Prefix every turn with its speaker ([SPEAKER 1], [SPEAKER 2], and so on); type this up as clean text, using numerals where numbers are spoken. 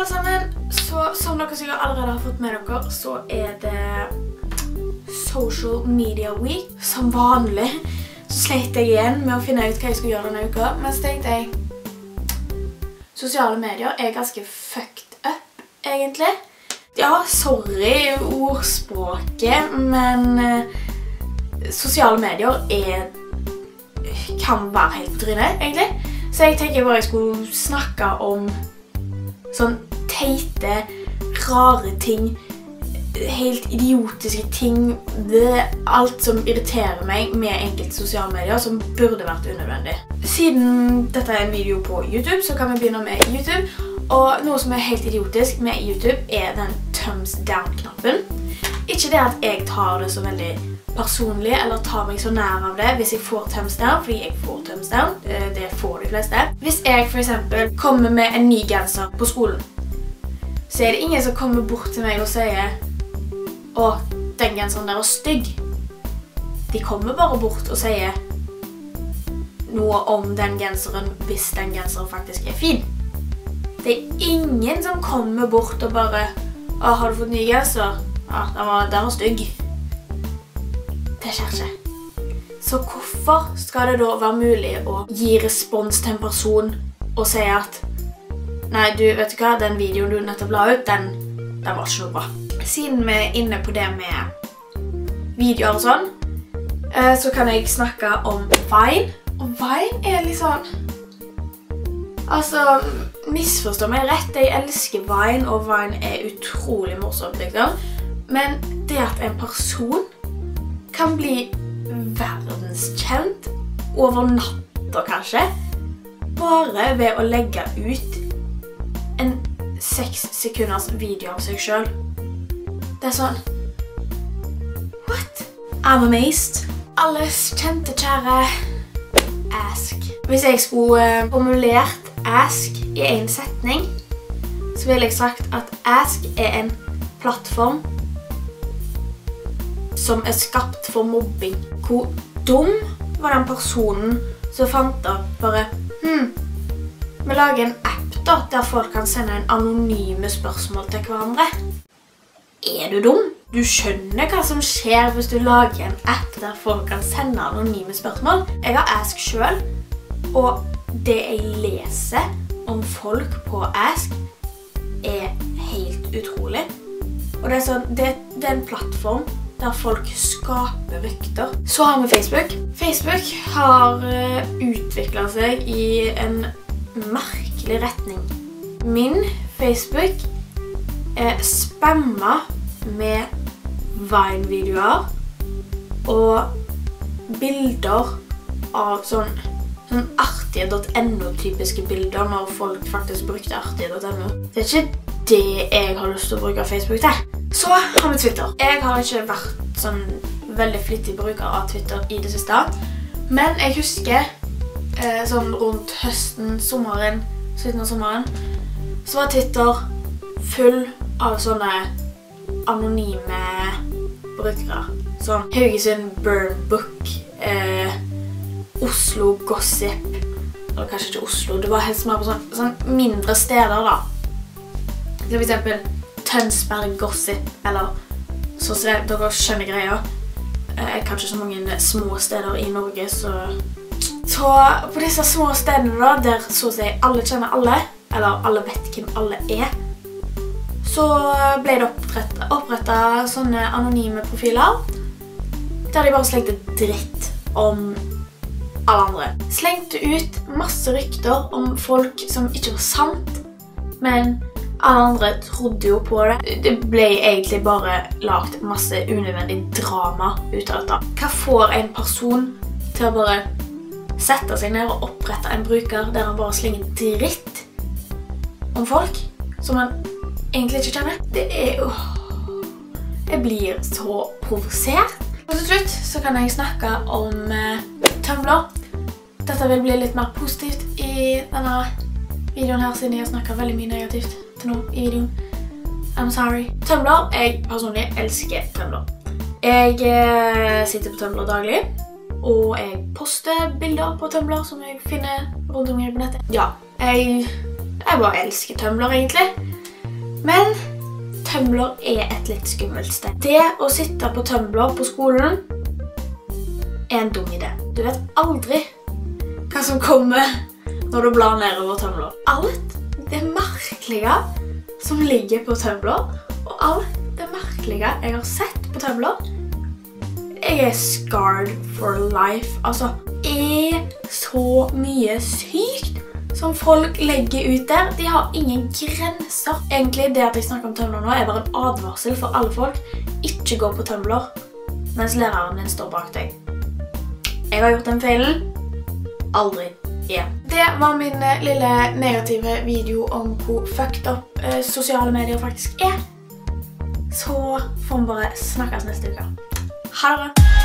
[SPEAKER 1] alle sammen, så som dere sikkert allerede har fått med dere, så det Social Media Week. Som vanlig så sleit jeg igjen med å finne ut hva jeg skulle gjøre denne uka, men så tenkte jeg sosiale medier ganske fucked up, egentlig. Ja, sorry ordspråket, men sosiale medier kan være helt trynet, egentlig. Så jeg tenker bare jeg skulle snakke om sånn teite, rare ting, helt idiotiske ting, alt som irriterer meg med enkelte sosiale medier som burde vært unødvendig. Siden dette en video på YouTube, så kan vi begynne med YouTube. Og noe som helt idiotisk med YouTube den thumbs down-knappen. Ikke det at jeg tar det så veldig personlig, eller tar meg så nær av det hvis jeg får thumbs down, fordi jeg får thumbs down. Det får de fleste. Hvis jeg for eksempel kommer med en ny genser på skolen, så det ingen som kommer bort til meg og sier «Å, den genseren der stygg». De kommer bare bort og sier noe om den genseren hvis den genseren faktisk fin. Det ingen som kommer bort og bare «Å, har du fått ny genser?» «Ja, den var stygg». Det skjer ikke. Så hvorfor skal det da være mulig å gi respons til en person og si at «Nei, du, vet du hva? Den videoen du nettopp la ut, den var ikke noe bra». Siden vi inne på det med videoer og sånn, så kan jeg snakke om Vine. Og Vine litt sånn... Altså, misforstå meg rett, jeg elsker Vine, og Vine utrolig morsomt, liksom. Men det at en person kan bli verdenskjent over natta, kanskje, bare ved å legge ut en 6 sekunders video av seg selv. Det sånn, what? I'm amazed. Alles kjente kjære ask. Hvis jeg skulle formulert ask i en setning, så ville jeg sagt at ask en plattform som skapt for mobbing. Hvor dum var den personen som fant opp bare, vi lager en app da, der folk kan sende en anonyme spørsmål til hverandre. Du dum? Du skjønner hva som skjer hvis du lager en app der folk kan sende anonyme spørsmål. Jeg har Ask selv, og det jeg leser om folk på Ask helt utrolig. Og det sånn, det en plattform der folk skaper rykter. Så har vi Facebook. Facebook har utviklet seg i en merkelig retning. Min Facebook spamma med Vine-videoer og bilder av sånn artige.no-typiske bilder når folk faktisk brukte artige.no. Det ikke det jeg har lyst til å bruke Facebook til. Så har vi Twitter. Jeg har ikke vært sånn veldig flittig bruker av Twitter i det siste, men jeg husker sånn rundt høsten, sommeren, slutten av sommeren, så var Twitter full av sånne anonyme brukere. Sånn Haugesund Burn Book, Oslo Gossip, eller kanskje ikke Oslo, det var helst mer på sånn mindre steder da. For eksempel Tønsberg Gossip, eller så dere skjønner greia. Jeg kan ikke så mange små steder i Norge, så på disse små stedene da, der så å si alle kjenner alle, eller alle vet hvem alle så ble det opprettet sånne anonyme profiler, der de bare slengte dritt om alle andre. Slengte ut masse rykter om folk som ikke var sant, men alle andre trodde jo på det. Det ble egentlig bare lagt masse unødvendig drama ut av dette. Hva får en person til å bare sette seg ned og opprette en bruker der han bare slenger dritt om folk som han egentlig ikke kjenner? Det jo... Jeg blir så provosert. Og til slutt så kan jeg snakke om Tumblr. Dette vil bli litt mer positivt i denne videoen her, siden jeg har snakket veldig mye negativt til nå i videoen. I'm sorry. Tumblr, jeg personlig elsker Tumblr. Jeg sitter på Tumblr daglig, og jeg poster bilder på Tumblr som jeg finner rundt omkring på nettet. Ja, jeg bare elsker Tumblr egentlig. Men Tumblr er et litt skummelt sted. Det å sitte på Tumblr på skolen er en dum idé. Du vet aldri hva som kommer når du blar nedover Tumblr. Alt det merkelige som ligger på Tumblr, og alt det merkelige jeg har sett på Tumblr, jeg er scarred for life. Altså, så mye sykt som folk legger ut der. De har ingen grenser. Egentlig, det at jeg snakker om Tumblr nå er bare en advarsel for alle folk. Ikke gå på Tumblr mens læreren din står bak deg. Jeg har gjort den feilen. Aldri igjen. Det var min lille negative video om hvor fucked up sosiale medier faktisk er. Så får vi bare snakkes neste uke. Ha det bra!